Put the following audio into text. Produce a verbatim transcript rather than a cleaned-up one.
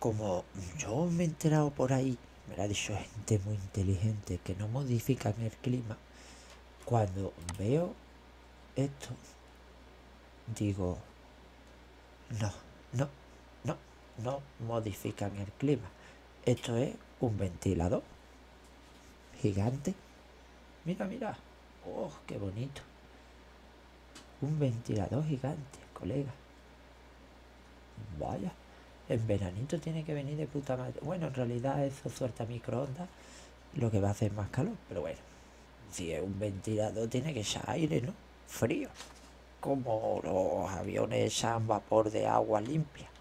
como yo me he enterado por ahí, me lo ha dicho gente muy inteligente que no modifican el clima, cuando veo esto, digo, no, no, no, no modifican el clima. Esto es un ventilador gigante. Mira, mira. Oh, qué bonito. Un ventilador gigante, colega. Vaya. En veranito tiene que venir de puta madre. Bueno, en realidad eso suelta microondas, lo que va a hacer más calor. Pero bueno, si es un ventilador tiene que echar aire, ¿no? Frío. Como los aviones echan vapor de agua limpia.